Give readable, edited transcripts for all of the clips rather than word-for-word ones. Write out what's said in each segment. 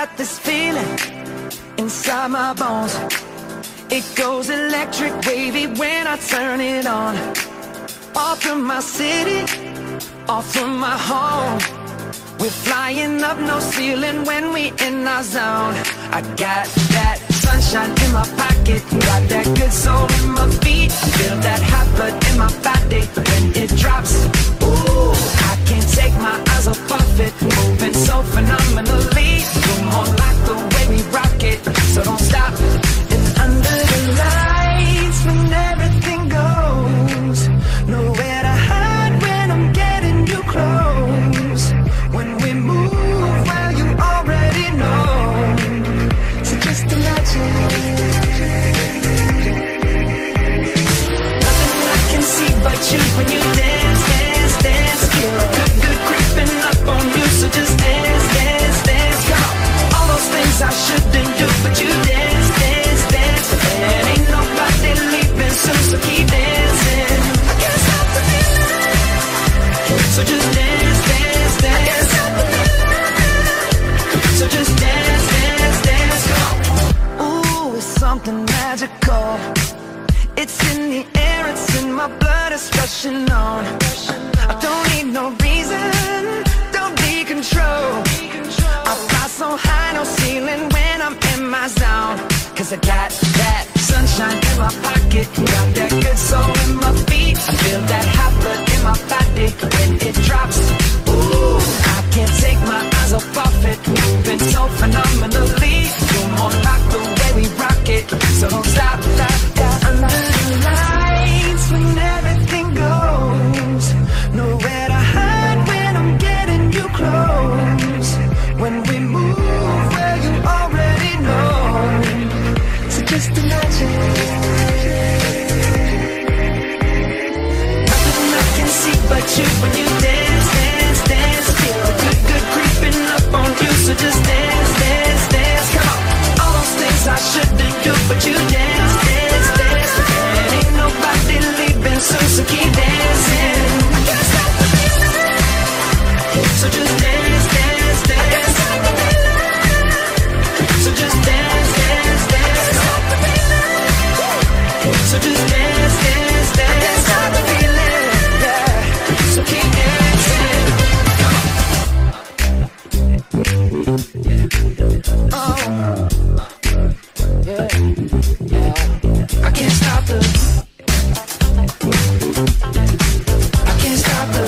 got this feeling inside my bones. It goes electric wavy when I turn it on. All through my city, all through my home. We're flying up, no ceiling when we in our zone. I got that sunshine in my pocket, got that good soul in my feet. I feel that hot blood in my body when it drops. Ooh, I can't take my eyes off of it, moving so phenomenally. You're more like the way we rock it, so don't stop. And under the lights, when everything goes, nowhere to hide when I'm getting you close. When we move, well, you already know. So just imagine. Nothing I can see but you when you dance, dance, dance. Feel good, good creeping up on you. So just dance, dance, dance. Come on. All those things I shouldn't do, but you dance, dance, dance. And ain't nobody leaving soon, so keep dancing. I can't stop the feeling. So just dance, dance, dance. I can't stop the feeling. So just dance, dance, dance. Come on. Ooh, it's something magical. It's in the air, it's in my blood, it's rushing on. I don't need no reason, don't need control. I fly so high, no ceiling when I'm in my zone. Cause I got that sunshine in my pocket, got that good soul in my feet. I feel that hot blood in my body when it drops. Ooh, I can't take my eyes off of it, moving so phenomenally. You're more like the way we rock it, so don't stop, stop, stop. Under the lights, when everything goes, nowhere to hide when I'm getting you close. When we move, well, you already know. So just imagine. Nothing I can see but you when you dance, dance, dance. Feel the good, good creeping up on you. So just dance, dance, dance. Come on. All those things I shouldn't do, but you dance, dance, dance. And ain't nobody leaving soon, so keep dancing. I can't stop the feeling. So just dance, dance, dance. I can't stop the feeling. So just dance, dance, dance. Stop the feeling. So just dance, dance, dance. I can't stop the feeling. Yeah. So keep dancing. Oh. Yeah. Yeah. I can't stop the. I can't stop the.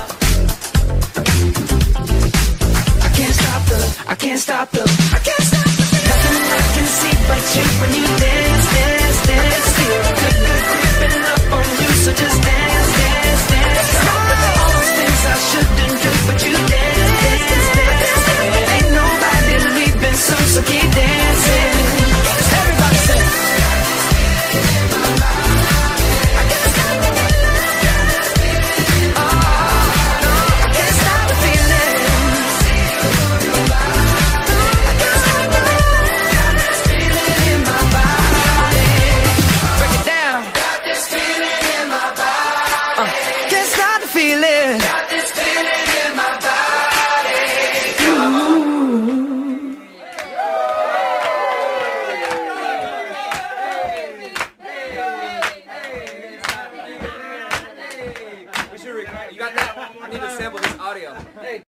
I can't stop the. I can't stop the. I can't stop the. Nothing I can see but you when you dance, dance, dance. Feel good, good creeping up on you. So just dance, dance, dance. All those things I shouldn't do, but you dance, dance, dance. And ain't nobody leaving soon, so keep dancing. Everybody sing. I can't stop the feeling. Oh, no, I can't stop the feeling. I can't stop the feeling in my body. Break it down. Got this feeling in my body. Can't stop the feeling. Got this feeling in my body. You got that? I need to sample this audio. Hey.